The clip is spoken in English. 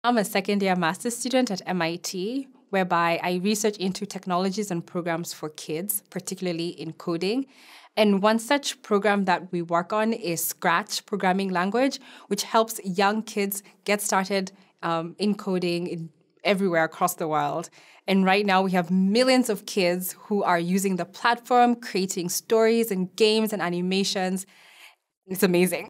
I'm a second-year master's student at MIT, whereby I research into technologies and programs for kids, particularly in coding. And one such program that we work on is Scratch programming language, which helps young kids get started in coding everywhere across the world. And right now, we have millions of kids who are using the platform, creating stories and games and animations. It's amazing.